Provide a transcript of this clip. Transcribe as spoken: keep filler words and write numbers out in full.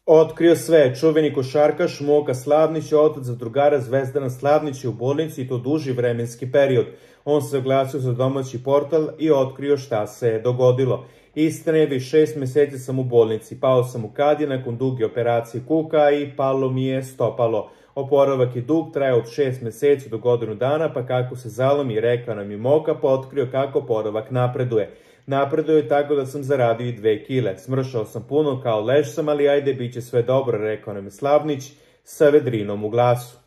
Otkrio sve, čuveni košarkaš Moka Slavnić je otac drugara Zvezdana Slavnića u bolnici i to duži vremenski period. On se oglasio za domaći portal i otkrio šta se je dogodilo. Istina je, već šest meseci sam u bolnici, pao sam u kadije nakon duge operacije kuka i palo mi je stopalo. Oporavak je dug, traje od šest meseci do godinu dana, pa kako se zalomi, rekao nam je Moka, pa otkrio kako oporavak napreduje. Napreduje je tako da sam zaradio i dve kile. Smršao sam puno, kao leš sam, ali ajde, bit će sve dobro, rekao nam je Slavnić sa vedrinom u glasu.